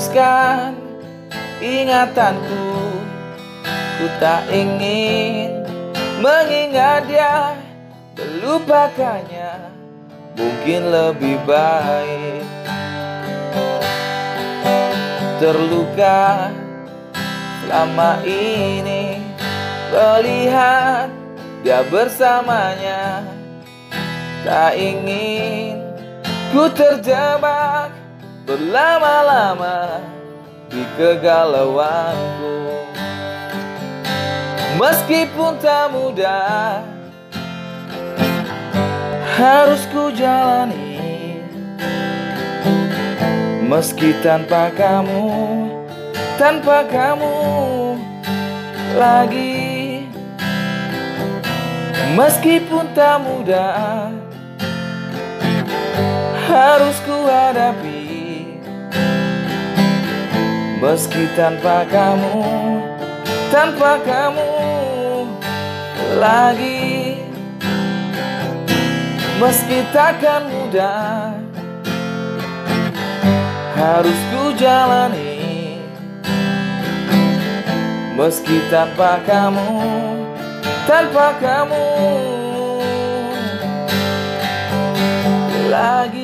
hapuskan ingatanku. Ku tak ingin mengingat dia, melupakannya mungkin lebih baik. Terluka selama ini melihat dia bersamanya. Tak ingin ku terjebak berlama-lama di kegalauanku. Meskipun tak mudah harus ku jalani, meski tanpa kamu lagi. Meskipun tak mudah harus ku hadapi, meski tanpa kamu lagi. Meski takkan mudah harus ku jalani, meski tanpa kamu lagi.